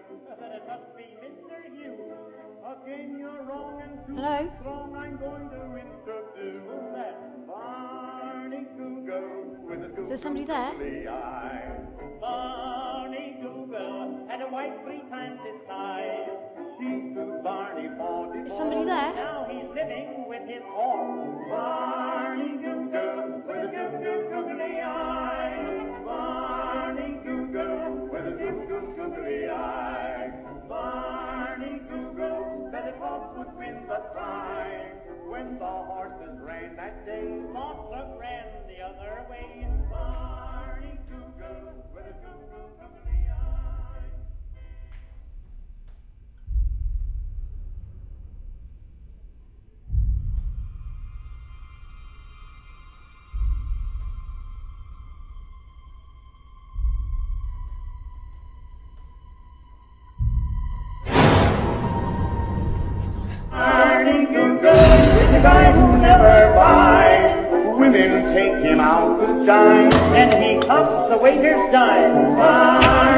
Then it must be Mr. Hughes. Again, you're wrong and too Hello? strong. I'm going to introduce that Barney Google with a Is there somebody there? googly eye. Barney Google had a wife 3 times his size. She threw Barney for divorce. Is somebody there? Now he's living with his horse. Barney Google with a googly eye. Barney Google with a googly eye. Barney Google said his horse would win the prize. When the horses ran that day, Montserrat ran the other way. Barney Google with a googly eye. Barney Google is the guy who never buys. Women take him out to dine, and he comes the waiter's dime.